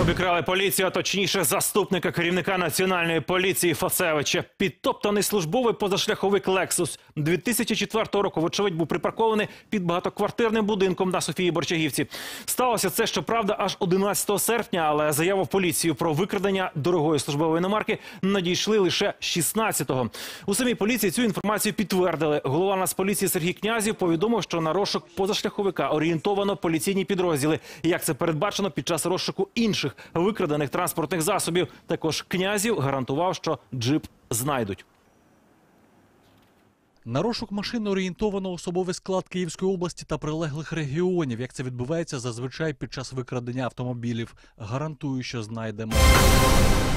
Обікрали поліцію, а точніше заступника керівника Національної поліції Фацевича. Підтоптаний службовий позашляховик «Лексус» 2004 року, вочевидь, був припаркований під багатоквартирним будинком на Софії Борчагівці. Сталося це, щоправда, аж 11 серпня, але заяву в поліцію про викрадення дорогої службової іномарки надійшли лише 16-го. У самій поліції цю інформацію підтвердили. Голова Нацполіції Сергій Князів повідомив, що на розшук позашляховика орієнтовано поліційні підрозділи, як це передбачено під час розшуку інших викрадених транспортних засобів. Також Князів гарантував, що джип знайдуть. На розшук машин орієнтовано особовий склад Київської області та прилеглих регіонів, як це відбувається зазвичай під час викрадення автомобілів. Гарантую, що знайдемо.